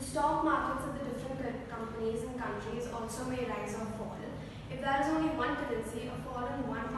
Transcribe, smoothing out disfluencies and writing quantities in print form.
stock markets of the different companies and countries also may rise or fall. If there is only one currency, a fall in one